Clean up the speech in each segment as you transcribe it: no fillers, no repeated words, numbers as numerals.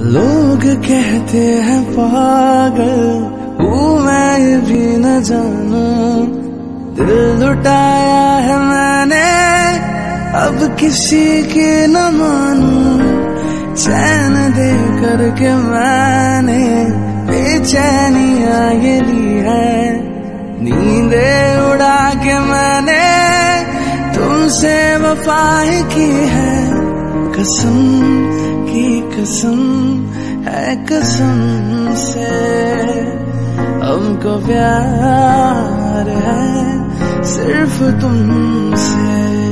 लोग कहते हैं पागल हूँ मैं, ये भी न जानूं दिल लुटाया है मैंने, अब किसी की न मानूं। चैन दे करके मैंने बेचैनियां ये ली है, नींदे उड़ा के मैंने तुमसे वफा ही की है। कसम की कसम है कसम से, हमको प्यार है सिर्फ तुमसे।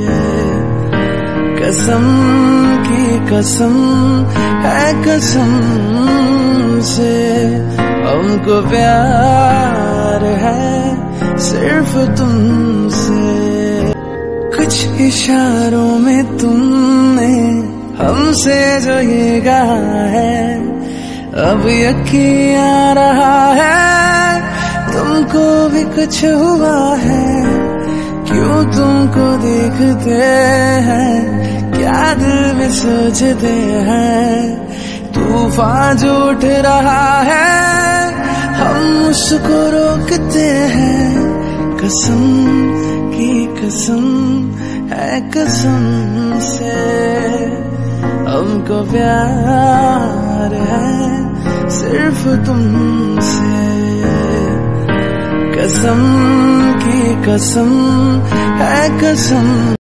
कसम की कसम है कसम से, हमको प्यार है सिर्फ तुमसे। कुछ इशारों में तुमने हमसे जो ये कहा है, अब यकीन आ रहा है तुमको भी कुछ हुआ है। क्यों तुमको देखते हैं क्या दिल में सोचते हैं, तूफान जो उठ रहा है हम उसको रोकते हैं। कसम की कसम है कसम से, हमको प्यार है सिर्फ तुमसे। कसम की कसम है कसम